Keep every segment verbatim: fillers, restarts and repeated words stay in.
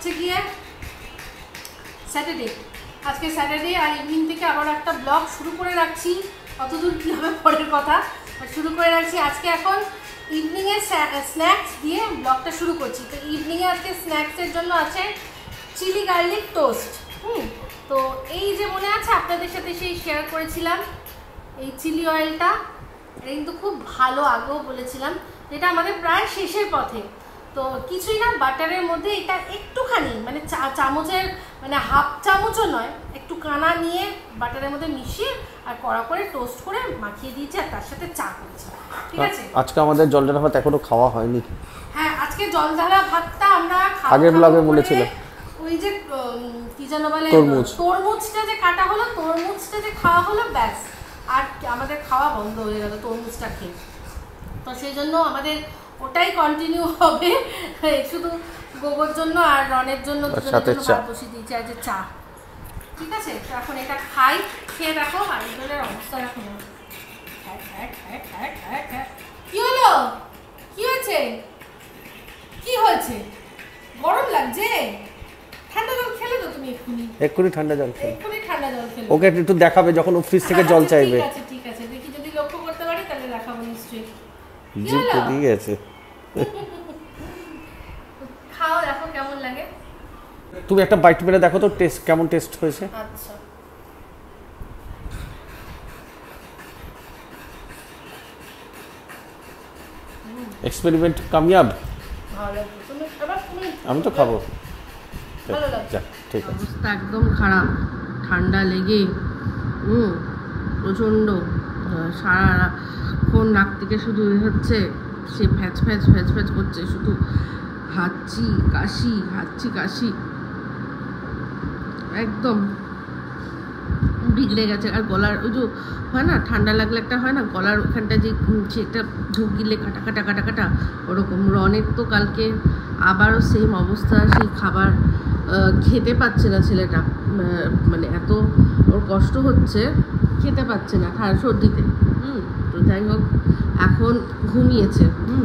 হচ্ছে গিয়ে স্যাটারডে, আজকে স্যাটারডে আর ইভিনিং থেকে আবার একটা ব্লগ শুরু করে রাখছি। কতদূর কী হবে পরের কথা, শুরু করে রাখছি। আজকে এখন ইভিনিংয়ে স্ন্যাক্স দিয়ে ব্লগটা শুরু করছি। তো ইভিনিংয়ে আজকে স্ন্যাক্সের জন্য আছে চিলি গার্লিক টোস্ট। হুম তো এই যে মনে আছে আপনাদের সাথে সেই শেয়ার করেছিলাম এই চিলি অয়েলটা, এটা কিন্তু খুব ভালো, আগেও বলেছিলাম। এটা আমাদের প্রায় শেষের পথে। তো কিছুই না, বাটারের মধ্যে এটা একটুখানি মানে চা চামচের মানে হাফ চামচও নয়, একটু কানা নিয়ে বাটারের মধ্যে মিশিয়ে আর কড়া করে টোস্ট করে মাখিয়ে দিয়েছি আর তার সাথে চা করেছি। ঠিক আছে, আজকে আমাদের জলঢালা ভাত এখনো খাওয়া হয়নি। হ্যাঁ আজকে জলঢালা ভাতটা আমরা আগের ব্লগে বলেছিলাম। ওই যে কি যেন বলে তরমুজটা যে কাটা হলো, তরমুজটা যে খাওয়া হলো, ব্যাস আর আমাদের খাওয়া বন্ধ হয়ে গেল তরমুজটা খেয়ে। তো সেই জন্য আমাদের ওটাই কন্টিনিউ হবে, শুধু গোবর জন্য আর রনের জন্য সাথে চা বসিয়ে দিয়েছি আর যে চা। ঠিক আছে, তো এখন এটা খাই, খেয়ে দেখো আর এগুলোর অবস্থা দেখো। কি হলো, কি হয়েছে, কি হয়েছে, গরম লাগছে? ঠান্ডা জল খেলে তো তুমি এক্ষুনি, এক্ষুনি ঠান্ডা জল খেলে, এক্ষুনি ঠান্ডা জল খেলে। ওকে একটু দেখাবে যখন ও ফ্রিজ থেকে জল চাইবে। ঠিক আছে ঠিক আছে, দেখি যদি লক্ষ্য করতে পারি তাহলে দেখাবো নিশ্চয়ই। জি তো দিয়ে আছে। খাও দেখো কেমন লাগে। তুমি একটা বাইট মেরে দেখো তো টেস্ট কেমন টেস্ট হয়েছে। আচ্ছা এক্সপেরিমেন্ট কামিয়াব। ভালো, তুমি খাবার, তুমি আমি তো খাবো। ভালো লাগছে। ঠিক আছে, অবস্থা একদম খারাপ, ঠান্ডা লেগে হুম প্রচণ্ড সারাক্ষণ নাক থেকে শুধু হচ্ছে সে ফ্যাচ ফ্যাচ ফ্যাচ ফ্যাচ করছে, শুধু হাঁচি কাশি হাঁচি কাশি একদম বিগড়ে গেছে। আর গলার ওই যে হয় না ঠান্ডা লাগলে একটা হয় না গলার ওখানটা যে সেটা ঢুক গিলে কাটা কাটা কাটা কাটা ওরকম। রনের তো কালকে আবারও সেম অবস্থা, সেই খাবার খেতে পাচ্ছে না ছেলেটা, মানে এত ওর কষ্ট হচ্ছে, খেতে পাচ্ছে না ঠান্ডা সর্দিতে। হুম তো যাই হোক এখন ঘুমিয়েছে। হুম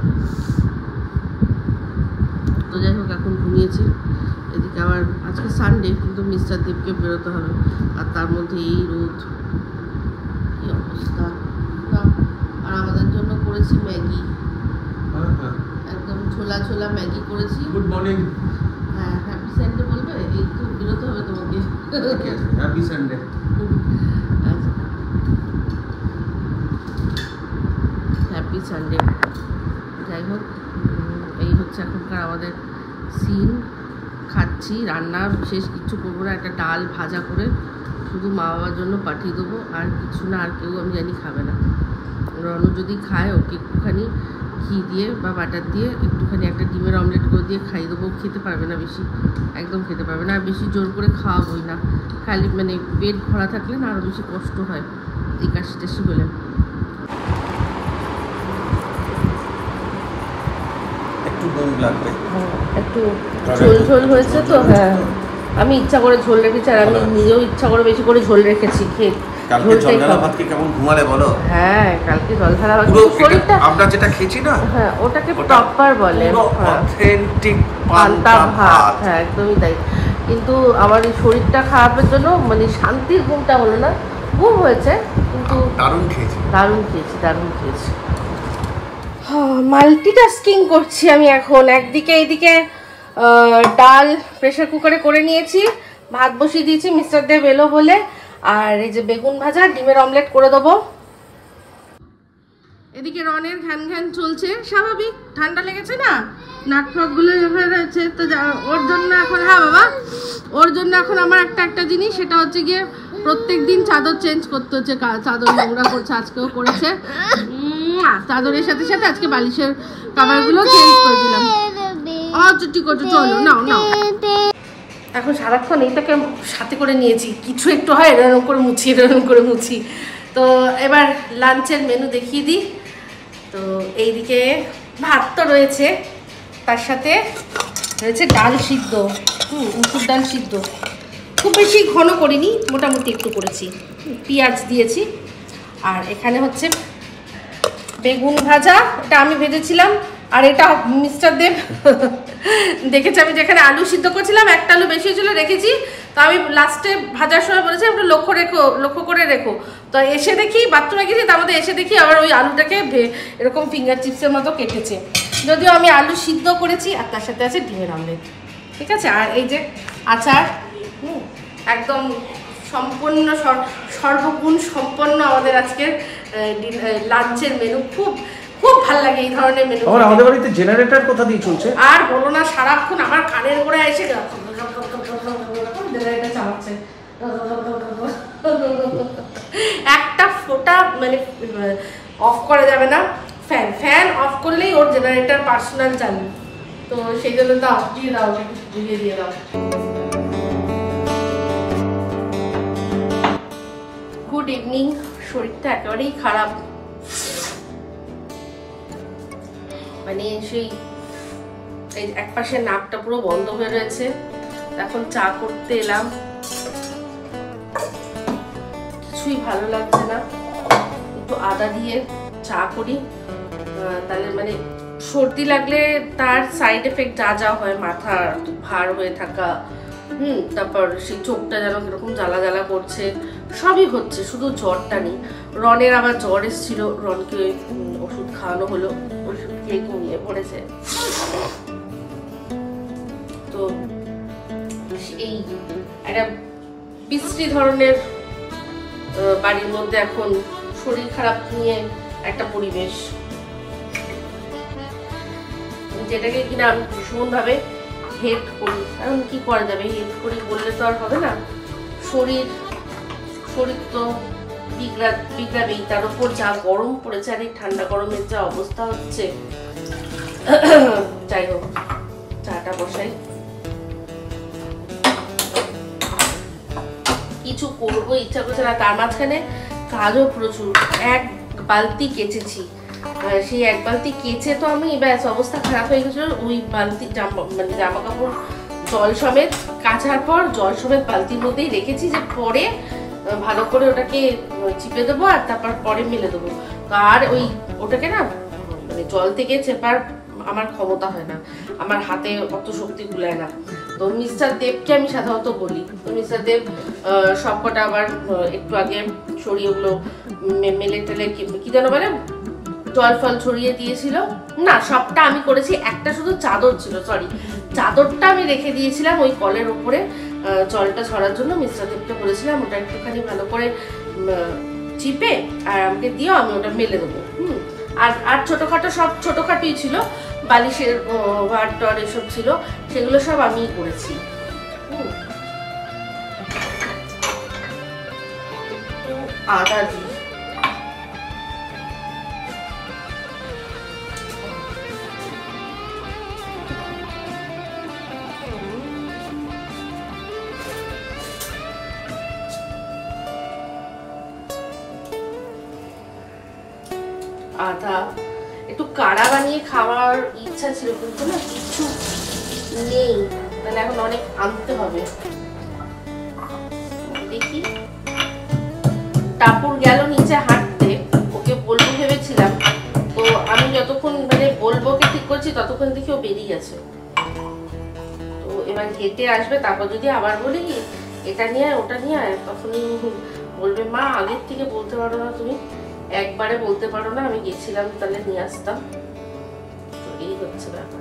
তো যাই হোক এখন ঘুমিয়েছে। এদিকে আবার আজকে সানডে, কিন্তু মিস্টার দেবকে বেরোতে হবে, আর তার মধ্যে এই রোদ, কি অবস্থা। আর আমাদের জন্য করেছি ম্যাগি, একদম ছোলা ছোলা ম্যাগি করেছি। Good morning. হ্যাঁ হ্যাপি সানডে বলবে, এই তো বেরোতে হবে তোমাকে। Happy Sunday. আচ্ছা হ্যাপি সানডে। যাই হোক এই হচ্ছে এখনকার আমাদের সিন। খাচ্ছি, রান্না বিশেষ কিছু করবো না, একটা ডাল ভাজা করে শুধু মা বাবার জন্য পাঠিয়ে দেবো, আর কিছু না। আর কেউ আমি জানি খাবে না। রনু যদি খায় ওকে একটুখানি ঘি দিয়ে বা বাটার দিয়ে একটুখানি একটা ডিমের অমলেট করে দিয়ে খাইয়ে দেবো। খেতে পারবে না বেশি, একদম খেতে পারবে না। আর বেশি জোর করে খাওয়াবোই না, খালি মানে পেট ভরা থাকলে না আরও বেশি কষ্ট হয় এই কাশি টাশি হলে। একটু দম লাগবে, একটু ঝোল ঝোল হয়েছে তো। হ্যাঁ আমি ইচ্ছা করে ঝোল রেখেছি, আর আমি নিজেও ইচ্ছা করে বেশি করে ঝোল রেখেছি। খেয়ে কালকে জলঢালা ভাত কি কেমন ঘুমালে বলো? হ্যাঁ কালকে জলঢালা ভাত শরীরটা আমরা যেটা খেয়েছি না, হ্যাঁ ওটাকে প্রপার বলে অথেন্টিক পান্তা ভাত। হ্যাঁ একদমই তাই। কিন্তু আমার এই শরীরটা খারাপের জন্য মানে শান্তির ঘুমটা হলো না। ঘুম হয়েছে কিন্তু দারুণ খেয়েছি, দারুণ খেয়েছি দারুণ খেয়েছি মাল্টিটাস্কিং করছি আমি এখন। একদিকে এইদিকে ডাল প্রেশার কুকারে করে নিয়েছি, ভাত বসিয়ে দিয়েছি মিস্টার দেব এলো বলে, আর এই যে বেগুন ভাজা ডিমের অমলেট করে দেবো। এদিকে রনের ঘ্যান ঘ্যান চলছে, স্বাভাবিক ঠান্ডা লেগেছে না, নাক ফাকগুলো হয়ে রয়েছে। তো ওর জন্য এখন, হ্যাঁ বাবা, ওর জন্য এখন আমার একটা একটা জিনিস, সেটা হচ্ছে গিয়ে প্রত্যেক দিন চাদর চেঞ্জ করতে হচ্ছে। চাদর নোংরা করছে, আজকেও করেছে। চাদরের সাথে সাথে আজকে বালিশের কাভারগুলো চেঞ্জ করে দিলাম। আচ্ছা ঠিক আছে চলো নাও নাও। এখন সারাক্ষণ এইটাকে সাথে করে নিয়েছি, কিছু একটু হয় এরকম করে মুছি এরকম করে মুছি। তো এবার লাঞ্চের মেনু দেখিয়ে দিই। তো এইদিকে ভাত তো রয়েছে, তার সাথে রয়েছে ডাল সিদ্ধ, হুম মুসুর ডাল সিদ্ধ। খুব বেশি ঘন করিনি, মোটামুটি একটু করেছি, পেঁয়াজ দিয়েছি। আর এখানে হচ্ছে বেগুন ভাজা, এটা আমি ভেজেছিলাম আর এটা মিস্টার দেব দেখেছি আমি যেখানে আলু সিদ্ধ করছিলাম, একটা আলু বেশি হয়েছিল রেখেছি, তো আমি লাস্টে ভাজার সময় বলেছি একটু লক্ষ্য রেখো লক্ষ্য করে রেখো। তো এসে দেখি বাথরুমে গেছি, তার মধ্যে এসে দেখি আবার ওই আলুটাকে এরকম ফিঙ্গার চিপসের মতো কেটেছে। যদিও আমি আলু সিদ্ধ করেছি, আর তার সাথে আছে ডিমের অমলেট, ঠিক আছে। আর এই যে আচার, হুম একদম সম্পূর্ণ সর্বগুণ সম্পন্ন আমাদের আজকের লাঞ্চের মেনু। খুব খুব ভালো লাগে এই ধরনের মেনু। আমাদের বাড়িতে জেনারেটর কোথা দিয়ে চলছে আর বলো না, সারাক্ষণ আমার কানের গোড়ায় এসে জেনারেটর চালাচ্ছে, একটা ফোঁটা মানে অফ করা যাবে না। ফ্যান ফ্যান অফ করলেই ওর জেনারেটর পার্সোনাল চালু, তো সেই জন্য দাও দিয়ে দাও দিয়ে দিয়ে দাও। Good evening. শরীরটা একেবারেই খারাপ, মানে সেই এই এক পাশে নাকটা পুরো বন্ধ হয়ে রয়েছে। এখন চা করতে এলাম, কিছুই ভালো লাগছে না। একটু আদা দিয়ে চা করি, তাহলে মানে সর্দি লাগলে তার সাইড এফেক্ট যা যা হয়, মাথা ভার হয়ে থাকা, হুম তারপর সেই চোখটা যেন কিরকম জ্বালা জ্বালা করছে, সবই হচ্ছে, শুধু জ্বরটা নেই। রনের আবার জ্বর এসেছিল, রনকে ওষুধ খাওয়ানো হলো, ওষুধ খেয়ে ঘুমিয়ে পড়েছে। তো এই একটা বিশ্রী ধরনের বাড়ির মধ্যে এখন শরীর খারাপ নিয়ে একটা পরিবেশ, যেটাকে কিনা আমি ভীষণ ভাবে হেট করি। এখন কি করা যাবে, হেট করি বললে তো আর হবে না। শরীর শরীর তো বিগড়া বিগড়াবেই, তার উপর যা গরম পড়েছে আর এই ঠান্ডা গরমের যা অবস্থা হচ্ছে। যাই হোক, চাটা বসাই, কিছু করবো ইচ্ছা করছে না। তার মাঝখানে কাজও প্রচুর, এক বালতি কেচেছি, সেই এক বালতি কেচে তো আমি ব্যাস অবস্থা খারাপ হয়ে গেছিল। ওই বালতি জামা মানে জামা কাপড় জল সমেত কাচার পর জল সমেত বালতির মধ্যেই রেখেছি, যে পরে ভালো করে ওটাকে চিপে দেবো আর তারপর পরে মেলে দেবো। আর ওই ওটাকে না মানে জল থেকে চেপার আমার ক্ষমতা হয় না, আমার হাতে অত শক্তি কুলায় না। তো মিস্টার দেবকে আমি সাধারণত বলি, তো মিস্টার দেব সব কটা আবার একটু আগে সরিয়ে ওগুলো মেলে টেলে কি যেন বলে জল ফল ছড়িয়ে দিয়েছিল। না, সবটা আমি করেছি, একটা শুধু চাদর ছিল, সরি চাদরটা আমি রেখে দিয়েছিলাম ওই কলের উপরে জলটা ছড়ার জন্য। মিস্টার দেবকে বলেছিলাম ওটা একটুখানি ভালো করে চিপে আর আমাকে দিও, আমি ওটা মেলে দেবো। হুম আর আর ছোটোখাটো সব ছোটোখাটোই ছিল, বালিশের ভার টর এসব ছিল, সেগুলো সব আমিই করেছি। হুম আদা দিই, আদা একটু কাড়া বানিয়ে খাওয়ার ইচ্ছা ছিল, কিন্তু না কিছু নেই, তাহলে এখন অনেক আনতে হবে। দেখি টাপুর গেল নিচে হাঁটতে, ওকে বলবো ভেবেছিলাম, তো আমি যতক্ষণ মানে বলবো কে ঠিক করছি ততক্ষণ দেখি ও বেরিয়ে গেছে। তো এবার হেঁটে আসবে, তারপর যদি আবার বলি এটা নিয়ে ওটা নিয়ে, তখনই বলবে মা আগের থেকে বলতে পারো না তুমি, একবারে বলতে পারো না আমি গেছিলাম তাহলে নিয়ে আসতাম। তো এই হচ্ছে ব্যাপার।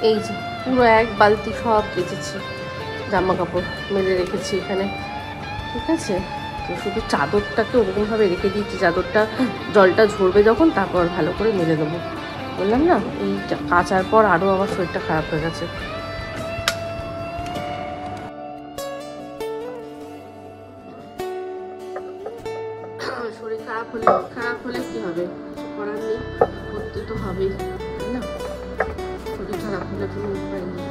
এই যে পুরো এক বালতি সব কেচেছি, জামা কাপড় মেলে রেখেছি এখানে, ঠিক আছে। তো শুধু চাদরটাকে ওরকমভাবে রেখে দিয়েছি, চাদরটা জলটা ঝরবে যখন তারপর ভালো করে মেলে দেবো। বললাম না এই কাচার পর আরও আমার শরীরটা খারাপ হয়ে গেছে। শরীর খারাপ হলে খারাপ হলে কি হবে, করার নেই, করতে তো হবেই, তাই না? শরীর খারাপ হলে কোনো উপায় নেই।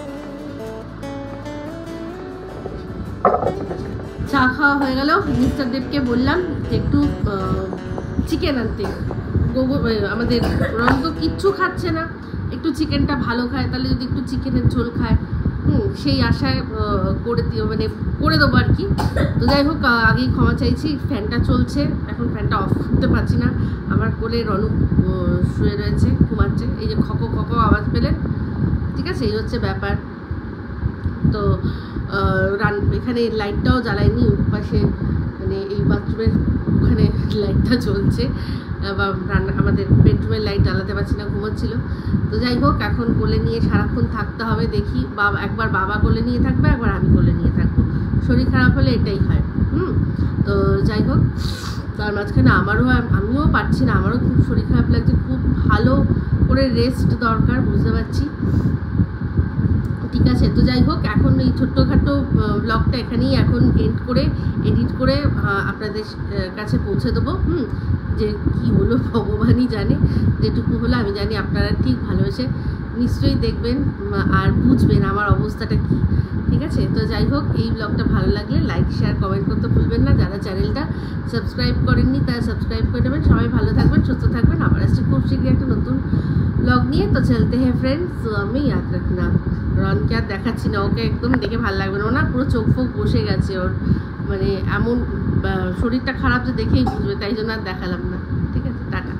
চা খাওয়া হয়ে গেল। মিস্টার দেবকে বললাম যে একটু চিকেন আনতে। গোবর আমাদের রং তো কিচ্ছু খাচ্ছে না, একটু চিকেনটা ভালো খায়, তাহলে যদি একটু চিকেনের ঝোল খায়, হুম সেই আশায় করে দিও, মানে করে দেবো আর কি। তো যাই হোক, আগেই ক্ষমা চাইছি। ফ্যানটা চলছে, এখন ফ্যানটা অফ করতে পারছি না। আমার কোলে রনু শুয়ে রয়েছে, ঘুমাচ্ছে। এই যে খকো খকো আওয়াজ পেলেন, ঠিক আছে, এই হচ্ছে ব্যাপার। তো রান এখানে লাইটটাও জ্বালায়নি, পাশে মানে এই বাথরুমের ওখানে লাইটটা জ্বলছে, বা রান্না আমাদের বেডরুমের লাইট জ্বালাতে পারছি না, ঘুমোচ্ছিল। তো যাই হোক, এখন কোলে নিয়ে সারাক্ষণ থাকতে হবে। দেখি বাবা, একবার বাবা কোলে নিয়ে থাকবে, একবার আমি কোলে নিয়ে থাকবো। শরীর খারাপ হলে এটাই হয়। হুম তো যাই হোক, তার মাঝখানে আমারও আমিও পারছি না, আমারও খুব শরীর খারাপ লাগছে, খুব ভালো করে রেস্ট দরকার, বুঝতে পারছি, ঠিক আছে। তো যাই হোক, এখন এই ছোট্টখাটো ব্লগটা এখানেই এখন এন্ড করে এডিট করে আপনাদের কাছে পৌঁছে দেবো। হুম যে কি হলো ভগবানই জানে, যেটুকু হলো আমি জানি আপনারা ঠিক ভালোবেসে নিশ্চয়ই দেখবেন আর বুঝবেন আমার অবস্থাটা কী, ঠিক আছে। তো যাই হোক, এই ব্লগটা ভালো লাগলে লাইক শেয়ার কমেন্ট করতে ভুলবেন না। যারা চ্যানেলটা সাবস্ক্রাইব করেননি তারা সাবস্ক্রাইব করে দেবেন। সবাই ভালো থাকবেন, সুস্থ থাকবেন। আবার আসছি খুব শীঘ্রই একটা নতুন ব্লগ নিয়ে। তো চলতে হ্যাঁ ফ্রেন্ডস, তো আমি ইয়াদ রাখনা। রনকে আর দেখাচ্ছি না, ওকে একদম দেখে ভালো লাগবে না, ও না পুরো চোখ ফোক বসে গেছে, ওর মানে এমন শরীরটা খারাপ যে দেখেই বুঝবে, তাই জন্য আর দেখালাম না, ঠিক আছে। টাটা।